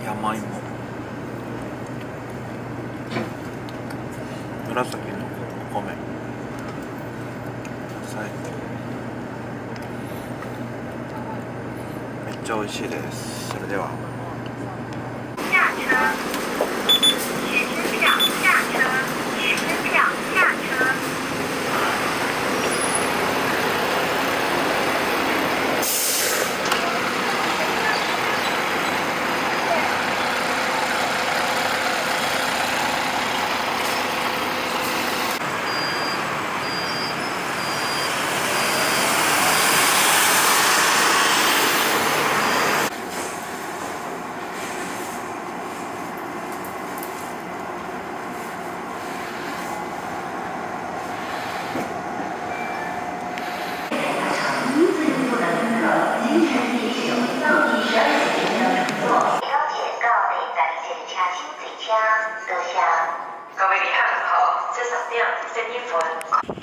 山芋、紫のお米、野菜、めっちゃ美味しいです。それでは下车，取车票下车，取车票下车。 各位旅客好，这10點11分。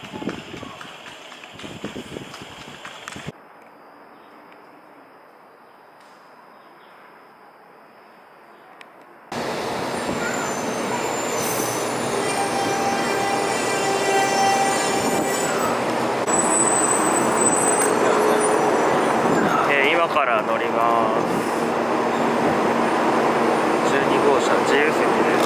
今から乗ります。12号車自由席です。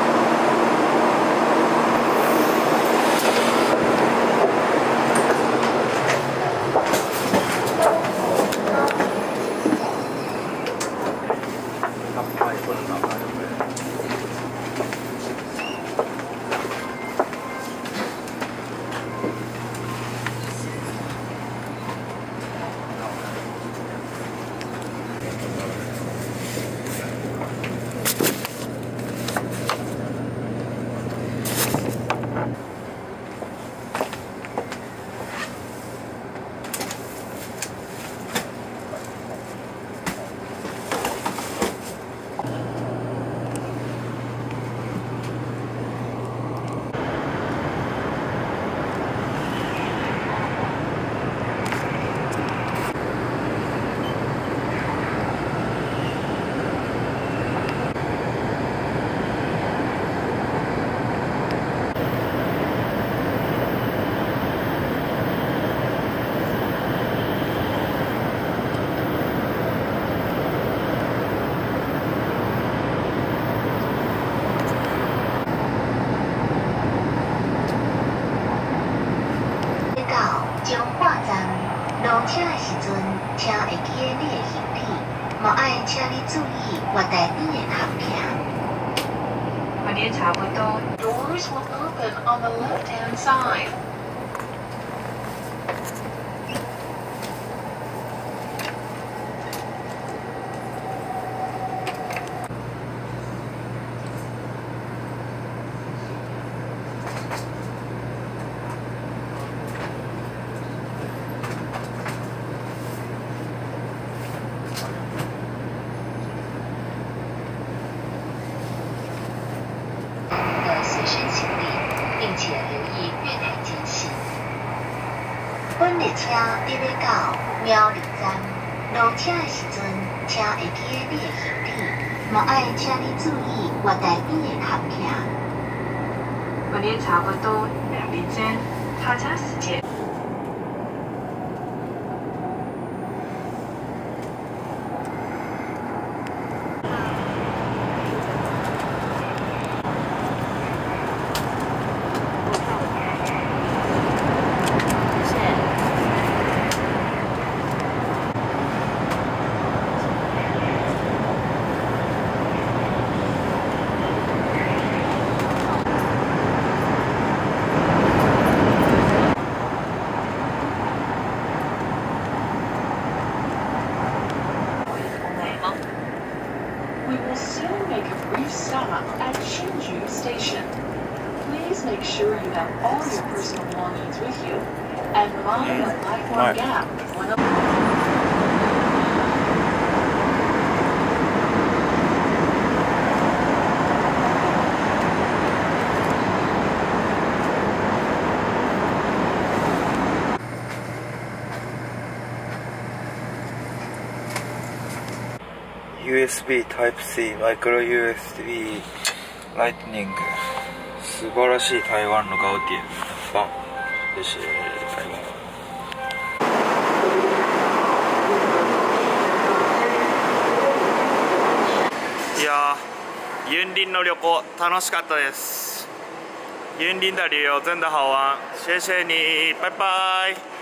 落车的时阵，请会记得你的行李，嘛爱请你注意月台边的行客。 วันนี้差不多。 Doors will open on the left-hand side. 本列车伫要到苗栗站，落车的时阵，请会记得你的行李，嘛爱请你注意月台边的行客。 วันนี้差不多苗栗站下车时间。 We will soon make a brief stop at Shinju Station. Please make sure you have all your personal belongings with you and mind the platform gap when USB Type-C マイクロ USB ライトニング。素晴らしい台湾のガウディエ。棒，这是台湾。いやー、雲林の旅行楽しかったです。雲林的旅游真的好玩，谢谢你，拜拜。